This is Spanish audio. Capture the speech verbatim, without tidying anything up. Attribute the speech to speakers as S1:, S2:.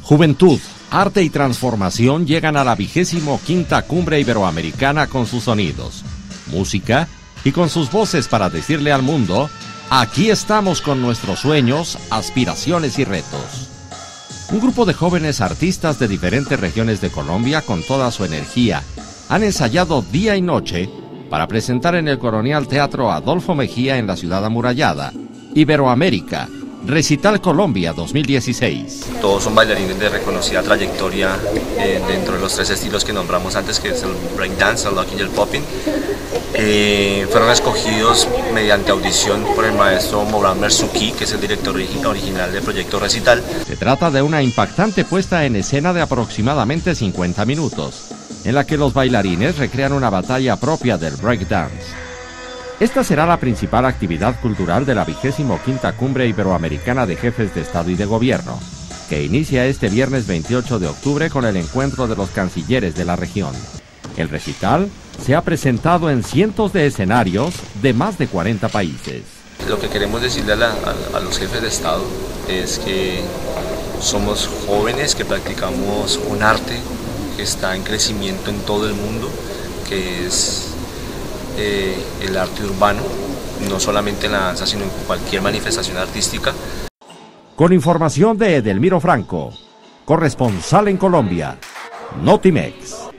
S1: Juventud, arte y transformación llegan a la vigésimo quinta Cumbre Iberoamericana con sus sonidos, música y con sus voces para decirle al mundo: aquí estamos con nuestros sueños, aspiraciones y retos. Un grupo de jóvenes artistas de diferentes regiones de Colombia, con toda su energía, han ensayado día y noche para presentar en el Colonial Teatro Adolfo Mejía en la ciudad amurallada Iberoamérica, Recital Colombia dos mil dieciséis.
S2: Todos son bailarines de reconocida trayectoria eh, dentro de los tres estilos que nombramos antes, que es el breakdance, el locking y el popping. Eh, fueron escogidos mediante audición por el maestro Mourad Merzouki, que es el director original del proyecto Recital.
S1: Se trata de una impactante puesta en escena de aproximadamente cincuenta minutos, en la que los bailarines recrean una batalla propia del breakdance. Esta será la principal actividad cultural de la vigésimo quinta Cumbre Iberoamericana de Jefes de Estado y de Gobierno, que inicia este viernes veintiocho de octubre con el encuentro de los cancilleres de la región. El recital se ha presentado en cientos de escenarios de más de cuarenta países.
S2: Lo que queremos decirle a, la, a, a los jefes de Estado es que somos jóvenes que practicamos un arte que está en crecimiento en todo el mundo, que es eh, el arte urbano, no solamente en la danza, sino en cualquier manifestación artística.
S1: Con información de Edelmiro Franco, corresponsal en Colombia, Notimex.